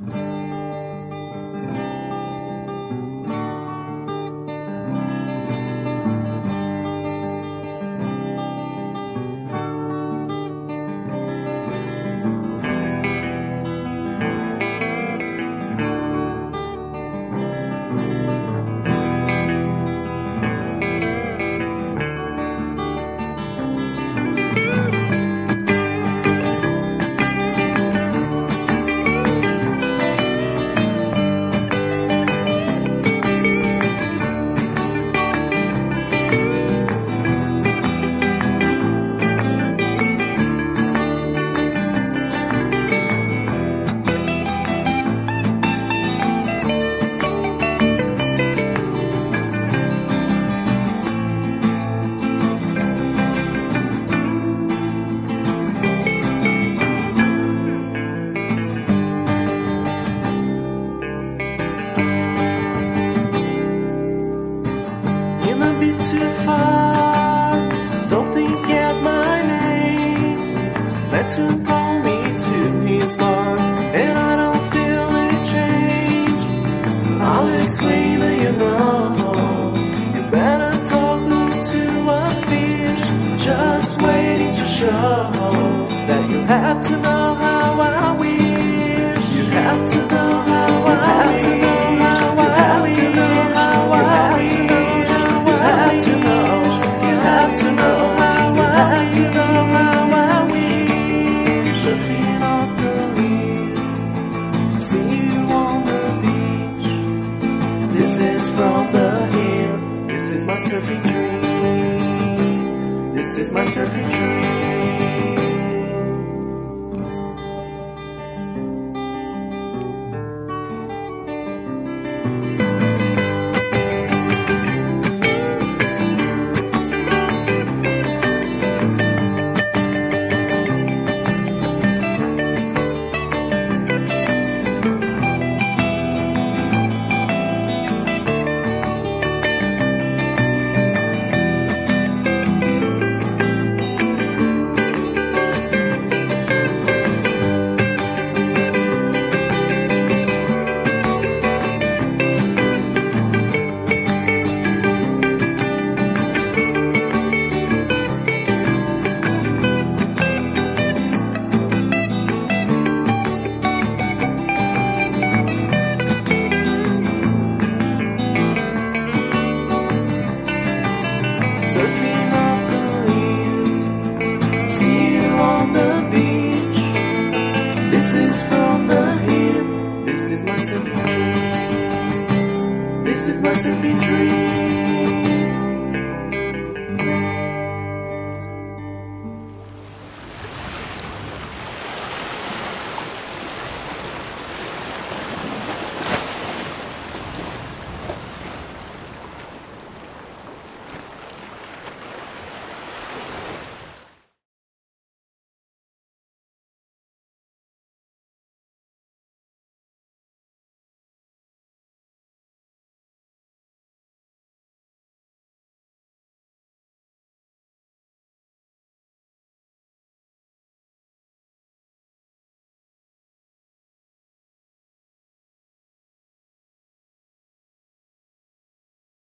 Too far, don't things get my name. Let's call me to his bar, and I don't feel any change. I'll explain that you better talk to a fish, just waiting to show that you have to know how I wish. You have to know how I wish. You have to know how I wish. Surfing off the reef, see you on the beach. This is from the hill. This is my surfing dream. This is my surfing dream. Surfing off the reef, see you on the beach. This is from the hill. This is my surfing dream. This is my surfing dream.